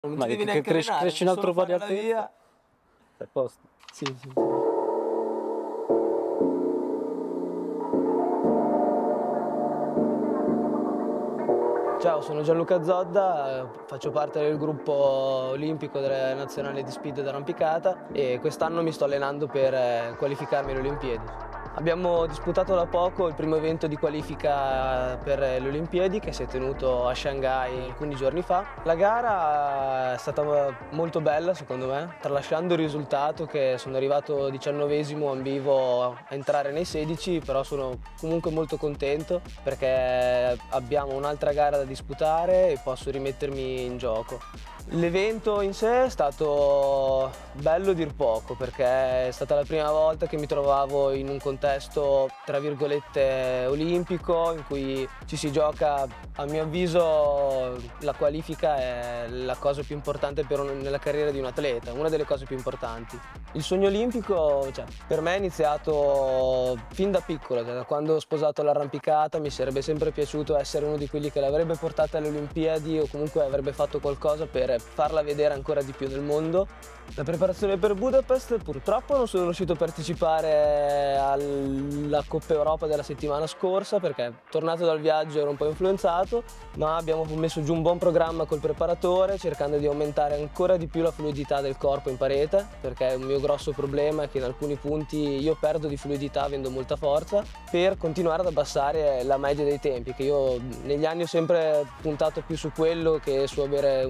Non Ma ti devi che neanche allenare, cresci un devi altro solo po' di fare la altezza. via. Sei a posto. Sì, sì, sì. Ciao, sono Gianluca Zodda, faccio parte del gruppo olimpico della nazionale di speed d'arrampicata e quest'anno mi sto allenando per qualificarmi alle Olimpiadi. Abbiamo disputato da poco il primo evento di qualifica per le Olimpiadi che si è tenuto a Shanghai alcuni giorni fa. La gara è stata molto bella secondo me, tralasciando il risultato che sono arrivato 19esimo, ambivo a entrare nei 16, però sono comunque molto contento perché abbiamo un'altra gara da disputare e posso rimettermi in gioco. L'evento in sé è stato bello a dir poco perché è stata la prima volta che mi trovavo in un contesto tra virgolette olimpico in cui ci si gioca, a mio avviso la qualifica è la cosa più importante nella carriera di un atleta, una delle cose più importanti. Il sogno olimpico per me è iniziato fin da piccolo, da quando ho sposato l'arrampicata mi sarebbe sempre piaciuto essere uno di quelli che l'avrebbe portata alle Olimpiadi o comunque avrebbe fatto qualcosa per farla vedere ancora di più nel mondo. La preparazione per Budapest purtroppo non sono riuscito a partecipare alla Coppa Europa della settimana scorsa perché tornato dal viaggio ero un po' influenzato, ma abbiamo messo giù un buon programma col preparatore cercando di aumentare ancora di più la fluidità del corpo in parete perché un mio grosso problema è che in alcuni punti io perdo di fluidità avendo molta forza per continuare ad abbassare la media dei tempi che io negli anni ho sempre puntato più su quello che su avere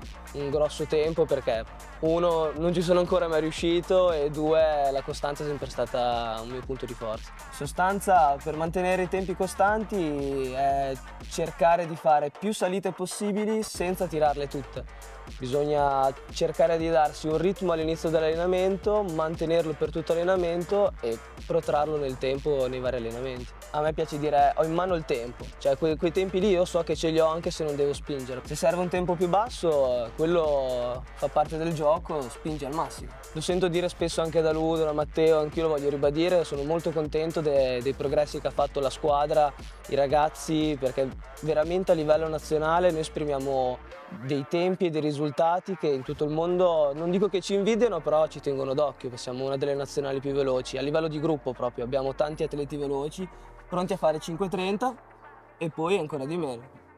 un grosso tempo perché uno non ci sono ancora mai riuscito e due la costanza è sempre stata un mio punto di forza. In sostanza per mantenere i tempi costanti è cercare di fare più salite possibili senza tirarle tutte. Bisogna cercare di darsi un ritmo all'inizio dell'allenamento, mantenerlo per tutto l'allenamento e protrarlo nel tempo nei vari allenamenti. A me piace dire ho in mano il tempo, cioè quei tempi lì io so che ce li ho anche se non devo spingere. Se serve un tempo più basso, quello fa parte del gioco, spingi al massimo. Lo sento dire spesso anche da Ludo, da Matteo, anch'io lo voglio ribadire, sono molto contento dei progressi che ha fatto la squadra, i ragazzi, perché veramente a livello nazionale noi esprimiamo dei tempi e dei risultati che in tutto il mondo, non dico che ci invidiano, però ci tengono d'occhio, che siamo una delle nazionali più veloci, a livello di gruppo proprio, abbiamo tanti atleti veloci, pronti a fare 5:30 e poi ancora di meno.